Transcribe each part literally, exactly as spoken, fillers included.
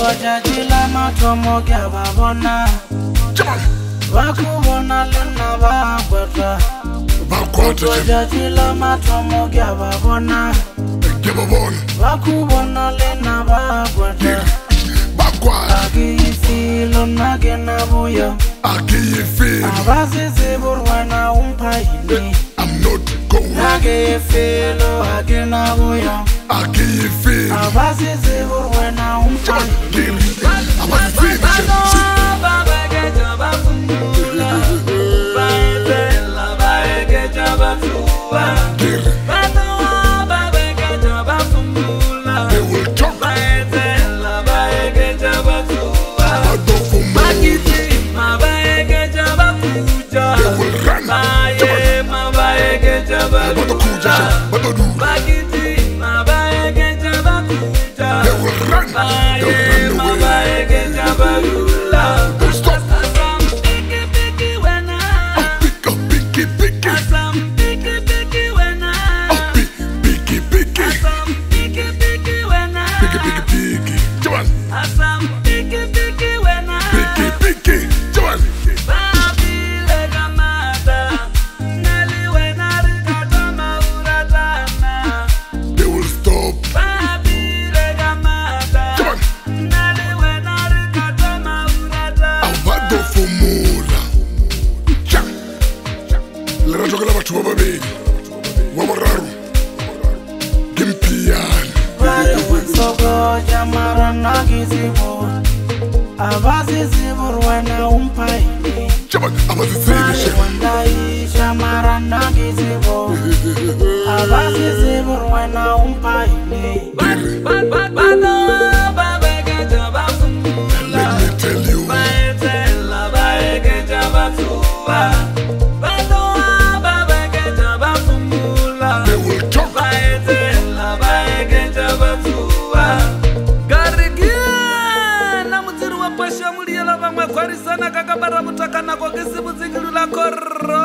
Wajajila matomo gya babona Wakubona lena bagwata Wajajila matomo gya babona Wakubona lena bagwata Agiyifilo nagena buyo Abazi Zibi wana umpayini Agiyifilo agena buyo Abazi Zibi wana umpayini Abazi Zibi wana umpayini Abazi Zibi wandai shamara nagizibo Abazi Zibi wana umpayini Let me tell you They will talk Kwarisana kakabara mutakana kwa kisibu zingilula koro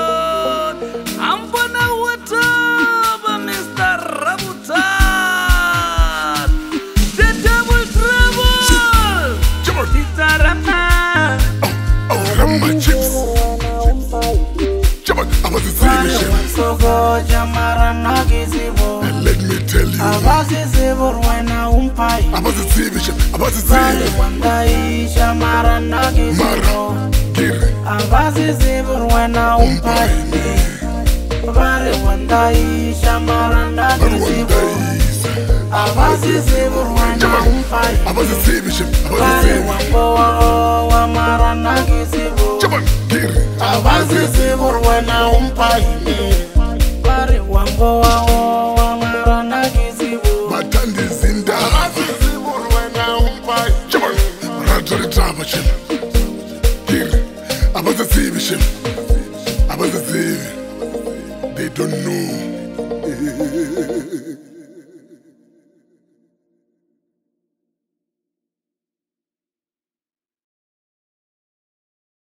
Ambona wataba Mister Rabutan The double trouble Tita Rama Oh, Rama chips Chama, Abazi Zibi Sogo jamara nagizibo And let me tell you Abazi Zibi wana umpayini Abazi Zibi Abazi Zibi wandai shamara nagizibo Abazi Zibi wana umpayini Bari wandai shamara nagizibo Abazi Zibi wana umpayini Abazi Zibi Bari wango wa mara nagizibo Abazi Zibi wana umpayini Bari wango wa mara nagizibo Batandi zinda Abazi Zibi wana umpayini Rajari Trouble Abazi Zibi Abazi Zibi They don't know